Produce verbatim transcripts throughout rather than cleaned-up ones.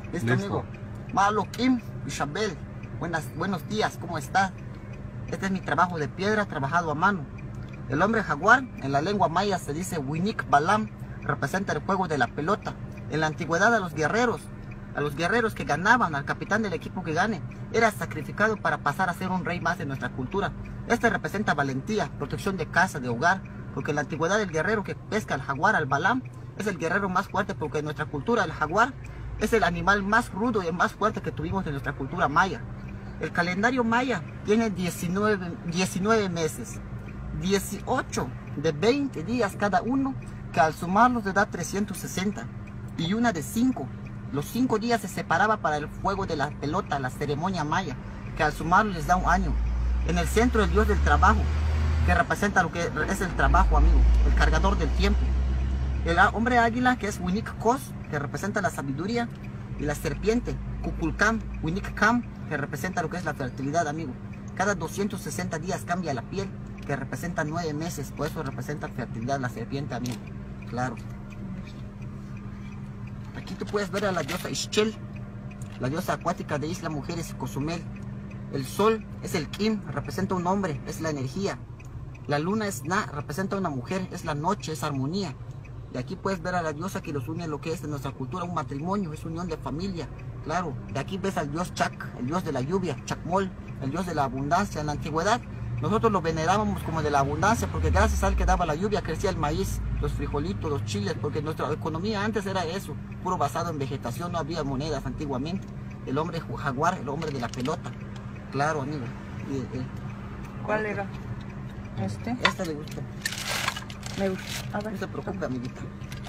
¿Listo, amigo? Malo Kim Isabel, buenas, buenos días, ¿cómo está? Este es mi trabajo de piedra, trabajado a mano. El hombre jaguar, en la lengua maya se dice Winik Balam, representa el juego de la pelota. En la antigüedad a los guerreros, a los guerreros que ganaban, al capitán del equipo que gane, era sacrificado para pasar a ser un rey más de nuestra cultura. Este representa valentía, protección de casa, de hogar, porque en la antigüedad el guerrero que pesca al jaguar, al balam, es el guerrero más fuerte, porque en nuestra cultura el jaguar es el animal más rudo y el más fuerte que tuvimos en nuestra cultura maya. El calendario maya tiene diecinueve, diecinueve meses, dieciocho de veinte días cada uno, que al sumarlos le da trescientos sesenta, y una de cinco. Los cinco días se separaba para el juego de la pelota, la ceremonia maya, que al sumarlos les da un año. En el centro el dios del trabajo, que representa lo que es el trabajo, amigo, el cargador del tiempo. El hombre águila, que es Winik Kos, que representa la sabiduría, y la serpiente, Kukulkam, Winik Kam, que representa lo que es la fertilidad, amigo. Cada doscientos sesenta días cambia la piel, que representa nueve meses, por eso representa fertilidad la serpiente, amigo. Claro. Aquí tú puedes ver a la diosa Ixchel, la diosa acuática de Isla Mujeres y Cozumel. El sol es el Kim, representa un hombre, es la energía. La luna es Na, representa una mujer, es la noche, es armonía. Y aquí puedes ver a la diosa que los une en lo que es de nuestra cultura, un matrimonio, es unión de familia, claro. De aquí ves al dios Chak, el dios de la lluvia, Chakmol, el dios de la abundancia. En la antigüedad nosotros lo venerábamos como de la abundancia, porque gracias a él que daba la lluvia crecía el maíz, los frijolitos, los chiles, porque nuestra economía antes era eso, puro basado en vegetación, no había monedas antiguamente. El hombre jaguar, el hombre de la pelota, claro, amigo. Y, y, ¿Cuál era? Este. Este le gusta. Me gusta. A ver. No se preocupe, amiguita.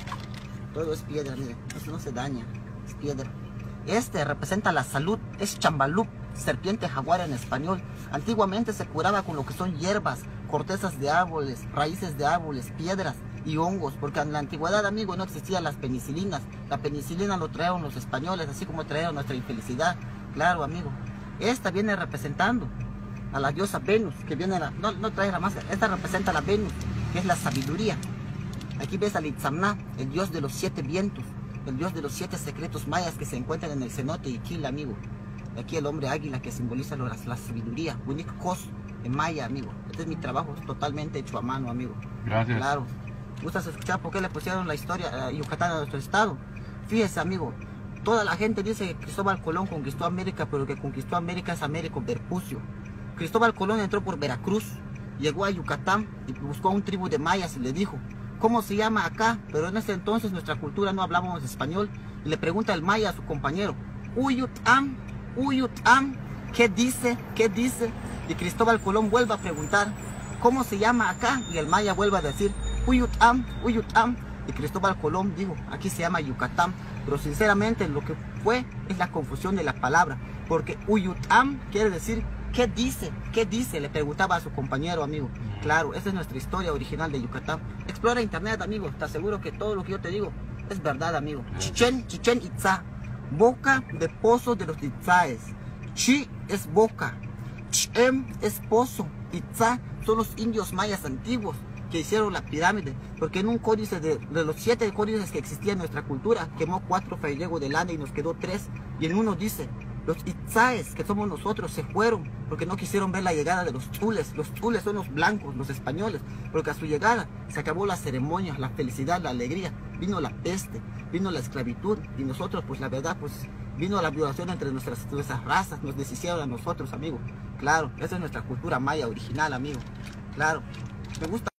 Todo es piedra, mire. Eso no se daña. Es piedra. Este representa la salud. Es chambalup, serpiente jaguar en español. Antiguamente se curaba con lo que son hierbas, cortezas de árboles, raíces de árboles, piedras y hongos. Porque en la antigüedad, amigo, no existían las penicilinas. La penicilina lo trajeron los españoles, así como trajeron nuestra infelicidad. Claro, amigo. Esta viene representando a la diosa Venus, que viene a la... No, no trae la máscara. Esta representa a la Venus, que es la sabiduría. Aquí ves al Itzamná, el dios de los siete vientos, el dios de los siete secretos mayas que se encuentran en el cenote Iquil, amigo. Aquí el hombre águila, que simboliza la, la sabiduría, Winik Kos, en maya, amigo. Este es mi trabajo, es totalmente hecho a mano, amigo. Gracias. Claro. ¿Gustas escuchar por qué le pusieron la historia a Yucatán a nuestro estado? Fíjese, amigo, toda la gente dice que Cristóbal Colón conquistó América, pero que conquistó América es Américo Vespucio. Cristóbal Colón entró por Veracruz, llegó a Yucatán y buscó a un tribu de mayas y le dijo, ¿cómo se llama acá? Pero en ese entonces nuestra cultura no hablábamos español. Y le pregunta el maya a su compañero, Uyutam, Uyutam, ¿qué dice? ¿Qué dice? Y Cristóbal Colón vuelve a preguntar, ¿cómo se llama acá? Y el maya vuelve a decir, Uyutam, Uyutam. Y Cristóbal Colón dijo, aquí se llama Yucatán. Pero sinceramente lo que fue es la confusión de la palabra, porque Uyutam quiere decir, ¿qué dice? ¿Qué dice? Le preguntaba a su compañero, amigo. Claro, esa es nuestra historia original de Yucatán. Explora internet, amigo. Te aseguro que todo lo que yo te digo es verdad, amigo. Chichen, Chichen Itzá, boca de pozo de los Itzáes. Chi es boca, Chem es pozo, Itzá son los indios mayas antiguos que hicieron la pirámide, porque en un códice de, de los siete códices que existían en nuestra cultura, quemó cuatro Fray de lana y nos quedó tres, y en uno dice, los Itzáes, que somos nosotros, se fueron porque no quisieron ver la llegada de los chules. Los chules son los blancos, los españoles, porque a su llegada se acabó la ceremonia, la felicidad, la alegría, vino la peste, vino la esclavitud, y nosotros, pues la verdad, pues vino la violación entre nuestras, nuestras razas, nos deshicieron a nosotros, amigo. Claro, esa es nuestra cultura maya original, amigo. Claro, me gusta.